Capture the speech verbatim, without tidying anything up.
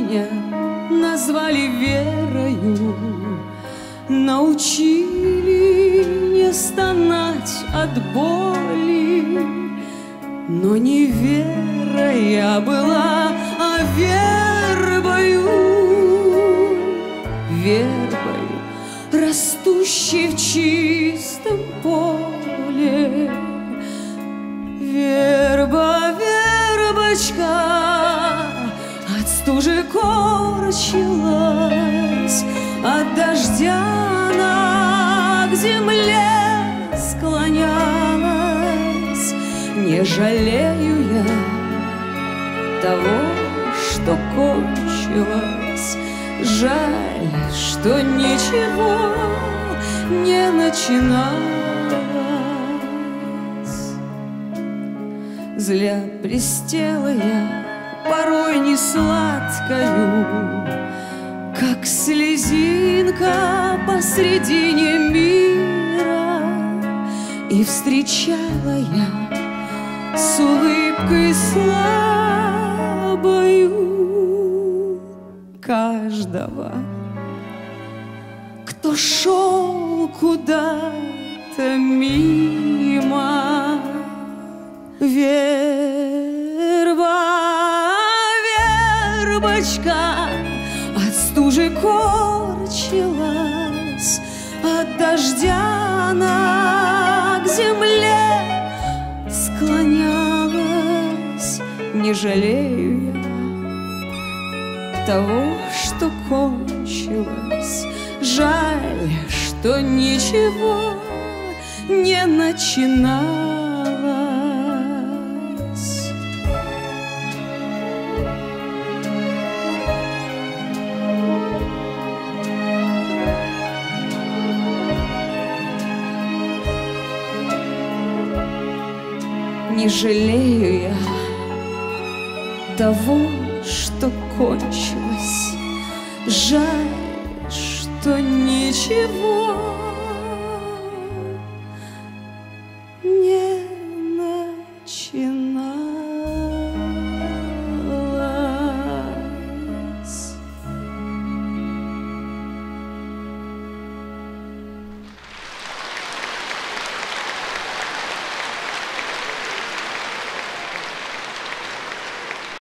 меня назвали Верою, научили не стонать от боли. Но не Вера я была, а вербою, вербою, растущей в чистом поле. Верба, вербочка, от стужи корчилась, от дождя она к земле склонялась. Не жалею я того, что кончилось, жаль, что ничего не начиналось. Зря блестела я порой не сладкою, как слезинка посредине мира, и встречала я с улыбкой слабою каждого, кто шел куда-то мимо. Верба, вербочка, от стужи корчилась, от дождя она к земле склонялась. Не жалею я того, что кончилось, жаль, что ничего не начиналось. Не жалею я того, что кончилось, жаль, что ничего